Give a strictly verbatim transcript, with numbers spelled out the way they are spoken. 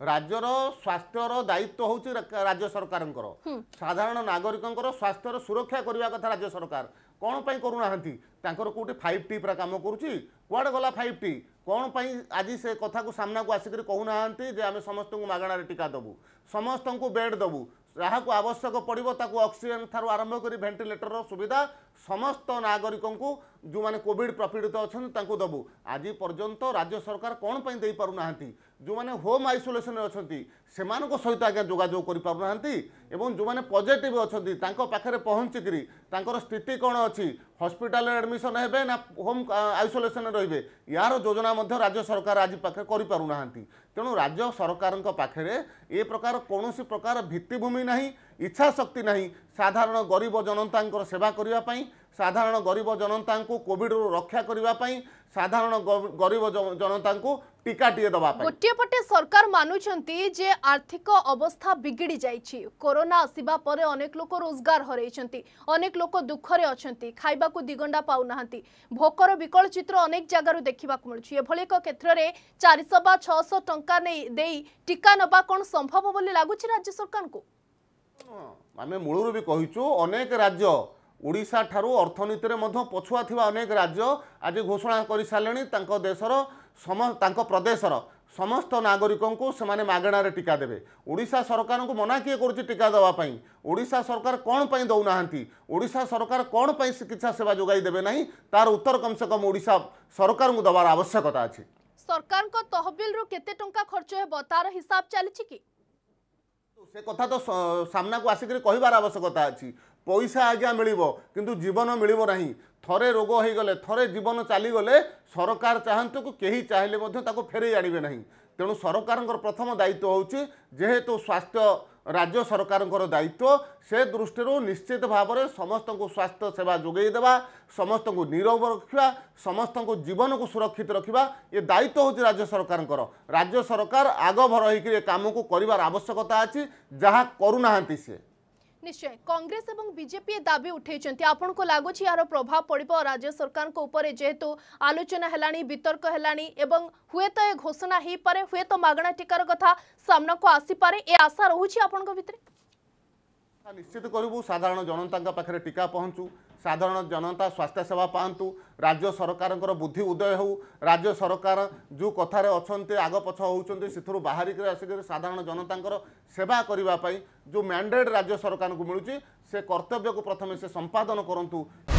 राज्यर स्वास्थ्यर दायित्व हूँ राज्य सरकार साधारण नागरिकों स्वास्थ्यर सुरक्षा करने कथा राज्य सरकार कौन पाई करूना कौटी फाइव टी पूरा कम करुच्ची कुआड़े गला फाइव टी कौन पाई आज से कथा को सामना को आसिक कहूना आम समस्त को मागणार टीका दबू समस्त को बेड दबू जहाँ को आवश्यक पड़ो ताकू ऑक्सीजन थारू आरंभ कर वेंटिलेटर सुविधा समस्त नागरिकों को जो माने कोविड प्रपीड़ित अच्छा दबू आज पर्यंत राज्य सरकार कौन पाई दे पारुना जो माने होम आइसोलेशन अच्छा से सहित आज्ञा जोगाजोग कर पारुना एवं जो माने पॉजिटिव अच्छा पाखे पहुँचिकी स्थिति कौन अच्छी हॉस्पिटल एडमिशन हेबे ना होम आइसोलेशन रे यार योजना राज्य सरकार आज पाखे कर पारुना तेणु राज्य सरकार पाखे ए प्रकार कौन प्रकार भित्तिभूमि नहीं इच्छा शक्ति नहीं साधारण गरीब जनता सेवा करने साधारण गरीब जनता को कोविड रक्षा करने साधारण गरीब जनता को टीका टीए दबा गोटे पटे सरकार मानुछंती जे आर्थिक अवस्था बिगिड़ी जाइछि कोरोना आसीबा परे अनेक लोक रोजगार हरैछंती अनेक लोक दुखरे अछंती खाइबा को दिगंडा पाउनाहंती भोकर विकल चित्र अनेक जगार देखा मिलुछि एभली एक क्षेत्र में चार सौ बा छह सौ टंका नै देई टीका नबा कोन संभव बोली लागुछि राज्य सरकार को आमे मूलरू भी कहिछु अनेक राज्य ओडिशा ठारू अर्थनीति रे मध्य पछुआ थिबा अनेक राज्य आज घोषणा कर सारे देशर सम प्रदेशर समस्त नागरिकों को सेमाने मागणार टीका देवे ओडिशा सरकार को मना किए करुच्ची टीका देवाई ओडिशा सरकार कौन पाई दौना ओडिशा सरकार कौन पाई चिकित्सा सेवा जोगाई देवे नहीं तार उत्तर कम से कम ओडिशा सरकार को दबार आवश्यकता अच्छी सरकार को तहबिल रो केते टंका खर्च हेबो तार हिसाब चली कि से कथा तो सामना को आसिक कहबार आवश्यकता अच्छी पैसा आज्ञा मिलिबो किंतु जीवन मिलिबो नहीं थरे रोग हो गले थरे जीवन चलीगले सरकार चाहतु कि कहीं चाहिए ताको फेरई आनिबे नहीं तेणु सरकार प्रथम दायित्व होची जेहेतु स्वास्थ्य राज्य सरकार दायित्व से दृष्टि निश्चित भाव में समस्त को स्वास्थ्य सेवा जोगई देवा समस्त को निरोग रखा समस्त को जीवन को सुरक्षित रखा ये दायित्व होची राज्य सरकार राज्य सरकार आगभर होकर काम को करिवार आवश्यकता अच्छी जहाँ करूना सी निश्चय कांग्रेस एवं बीजेपी दाबी उठे आपन को लगुच यार प्रभाव पड़ो राज्य सरकार को ऊपर जेहेतु आलोचना है वितर्क है एवं हुए तो ये घोषणा हो पारे हुए तो मागणा टीकार कथा सामना को आसीपे ए आशा रोचे आपण भितर निश्चित करूँ साधारण जनता पाखे टीका पहुँचू साधारण जनता स्वास्थ्य सेवा पातु राज्य सरकार बुद्धि उदय हो राज्य सरकार जो कथार अच्छा आग पछ होती से बाहरिक आसिक साधारण जनता सेवा करने जो मैंडेट राज्य सरकार को मिलूँ से कर्तव्य को प्रथम से संपादन करूँ।